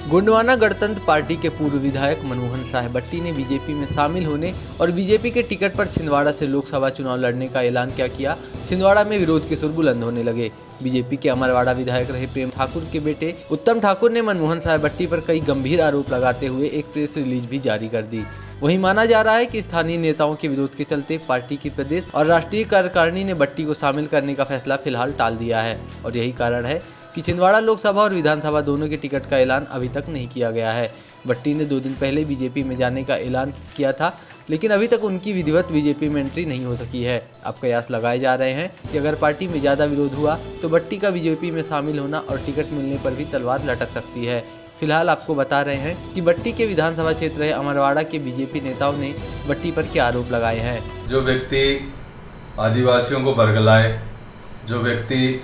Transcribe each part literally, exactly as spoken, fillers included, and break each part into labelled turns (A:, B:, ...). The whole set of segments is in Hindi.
A: गोंडवाना गणतंत्र पार्टी के पूर्व विधायक मनमोहन साहेब भट्टी ने बीजेपी में शामिल होने और बीजेपी के टिकट पर छिंदवाड़ा से लोकसभा चुनाव लड़ने का ऐलान क्या किया। छिंदवाड़ा में विरोध के सुर बुलंद होने लगे। बीजेपी के अमरवाड़ा विधायक रहे प्रेम ठाकुर के बेटे उत्तम ठाकुर ने मनमोहन साहेब भट्टी पर कई गंभीर आरोप लगाते हुए एक प्रेस रिलीज भी जारी कर दी। वहीं माना जा रहा है कि स्थानीय नेताओं के विरोध के चलते पार्टी की प्रदेश और राष्ट्रीय कार्यकारिणी ने भट्टी को शामिल करने का फैसला फिलहाल टाल दिया है और यही कारण है कि छिंदवाड़ा लोकसभा और विधानसभा दोनों के टिकट का ऐलान अभी तक नहीं किया गया है। भट्टी ने दो दिन पहले बीजेपी में जाने का ऐलान किया था, लेकिन अभी तक उनकी विधिवत बीजेपी में एंट्री नहीं हो सकी है। अब कयास लगाए जा रहे हैं कि अगर पार्टी में ज़्यादा विरोध हुआ तो भट्टी का बीजेपी में शामिल होना और टिकट मिलने पर भी तलवार लटक सकती है। फिलहाल आपको बता रहे हैं कि भट्टी के विधानसभा क्षेत्र है अमरवाड़ा के बीजेपी नेताओं ने भट्टी पर क्या आरोप लगाए हैं।
B: जो व्यक्ति आदिवासियों को बरगलाए, जो व्यक्ति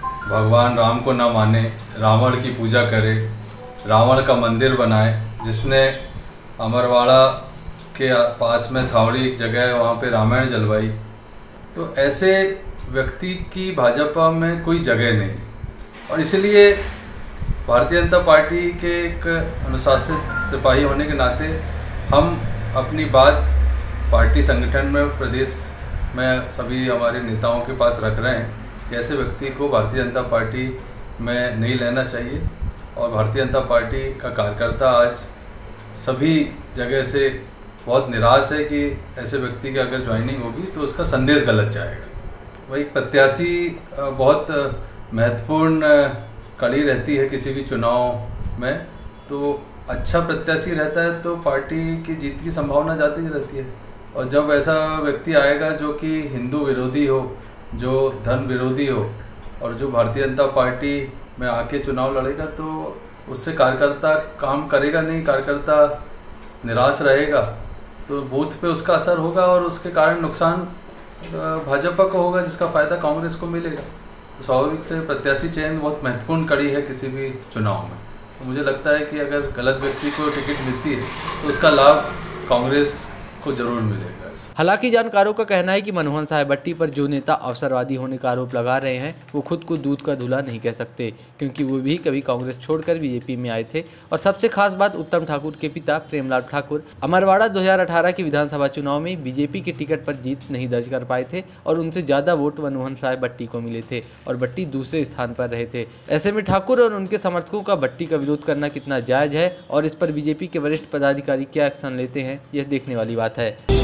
B: भगवान राम को न माने, रावण की पूजा करे, रावण का मंदिर बनाए, जिसने अमरवाड़ा के पास में थावड़ी एक जगह है, वहाँ पे रामायण जलवाई, तो ऐसे व्यक्ति की भाजपा में कोई जगह नहीं। और इसलिए भारतीय जनता पार्टी के एक अनुशासित सिपाही होने के नाते हम अपनी बात पार्टी संगठन में, प्रदेश में सभी हमारे नेताओं के पास रख रहे हैं कि ऐसे व्यक्ति को भारतीय जनता पार्टी में नहीं लेना चाहिए। और भारतीय जनता पार्टी का कार्यकर्ता आज सभी जगह से बहुत निराश है कि ऐसे व्यक्ति की अगर ज्वाइनिंग होगी तो उसका संदेश गलत जाएगा। वही प्रत्याशी बहुत महत्वपूर्ण कड़ी रहती है किसी भी चुनाव में, तो अच्छा प्रत्याशी रहता है तो पार्टी की जीत की संभावना ज़्यादा रहती है। और जब ऐसा व्यक्ति आएगा जो कि हिंदू विरोधी हो, जो धर्म विरोधी हो और जो भारतीय जनता पार्टी में आके चुनाव लड़ेगा, तो उससे कार्यकर्ता काम करेगा नहीं, कार्यकर्ता निराश रहेगा, तो बूथ पे उसका असर होगा और उसके कारण नुकसान भाजपा को होगा, जिसका फ़ायदा कांग्रेस को मिलेगा। तो स्वाभाविक से प्रत्याशी चयन बहुत महत्वपूर्ण कड़ी है किसी भी चुनाव में। तो मुझे लगता है कि अगर गलत व्यक्ति को टिकट मिलती है तो उसका लाभ कांग्रेस को जरूर मिलेगा।
A: हालांकि जानकारों का कहना है कि मनमोहन साहेब भट्टी पर जो नेता अवसरवादी होने का आरोप लगा रहे हैं वो खुद को दूध का धुला नहीं कह सकते, क्योंकि वो भी कभी कांग्रेस छोड़कर बीजेपी में आए थे। और सबसे खास बात, उत्तम ठाकुर के पिता प्रेमलाल ठाकुर अमरवाड़ा दो हज़ार अठारह के विधानसभा चुनाव में बीजेपी के टिकट पर जीत नहीं दर्ज कर पाए थे और उनसे ज़्यादा वोट मनमोहन साहेब भट्टी को मिले थे और भट्टी दूसरे स्थान पर रहे थे। ऐसे में ठाकुर और उनके समर्थकों का भट्टी का विरोध करना कितना जायज़ है और इस पर बीजेपी के वरिष्ठ पदाधिकारी क्या एक्शन लेते हैं, यह देखने वाली बात है।